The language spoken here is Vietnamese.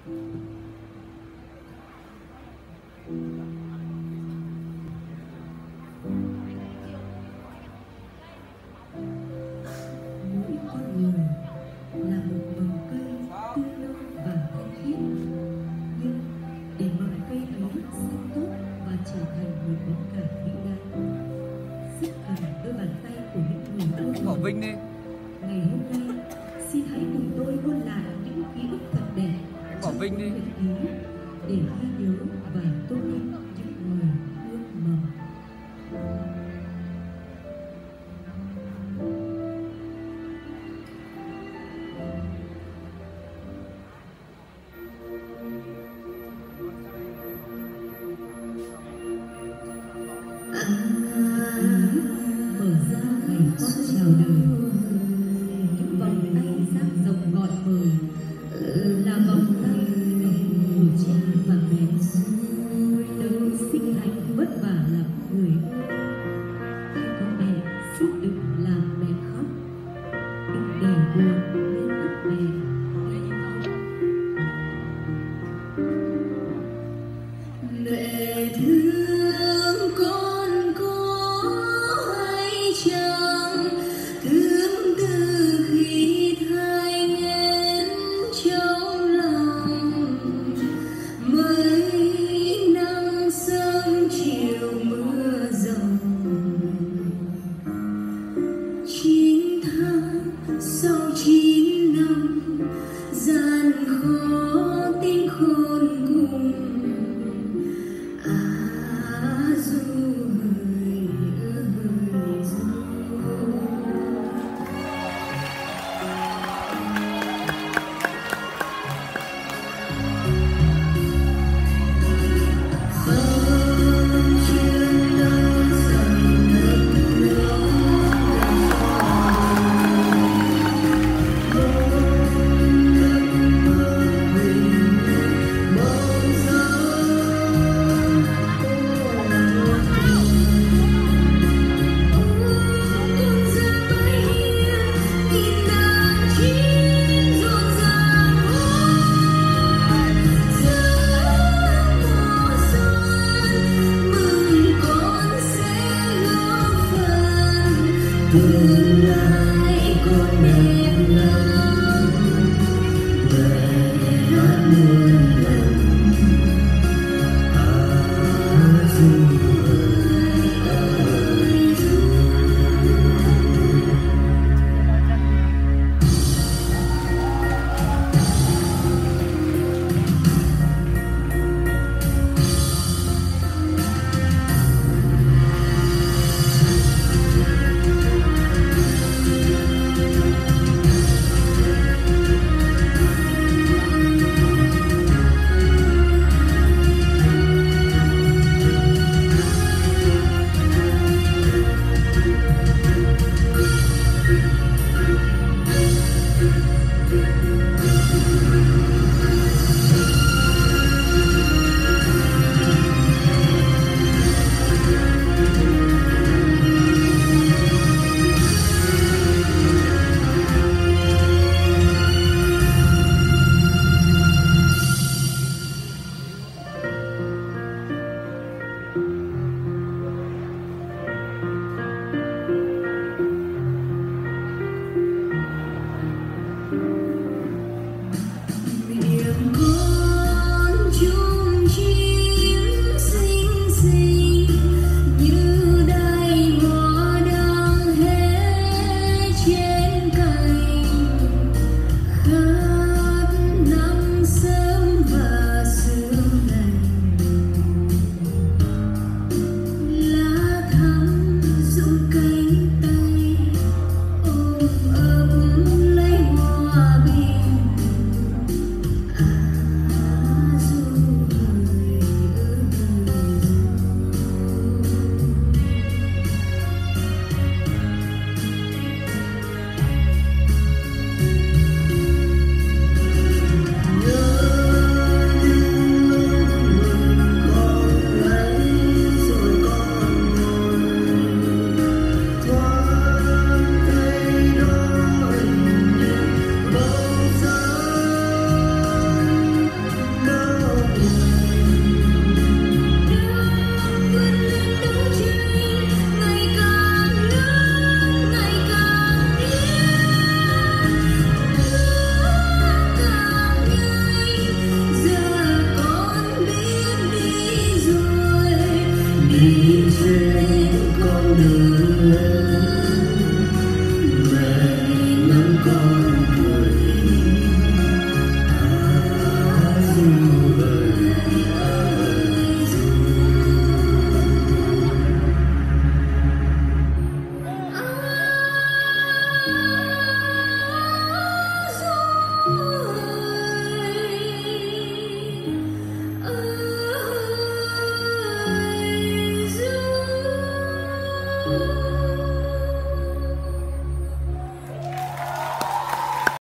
Bỏ Vinh đi. Ngày hôm nay, xin hãy cùng tôi ôn lại những ký ức thật đẹp. Bỏ Vinh đi. Để ghi nhớ và tôn vinh những người ước mộng. Mở ra ngày con chào đời, những vòng tay dang rộng ngọt ngời là vòng tay của cha và mẹ. Đừng sinh thành vất vả làm người ơi, có mẹ xin đừng làm mẹ khóc, đừng để buồn lên mắt mẹ. Mẹ thương con có hay chăng, thương từ khi thai nghén trong lòng. Mấy nắng sớm chiều mưa ròng, 9 tháng sau 9 năm gian khó tin khôn cùng. Tương lai con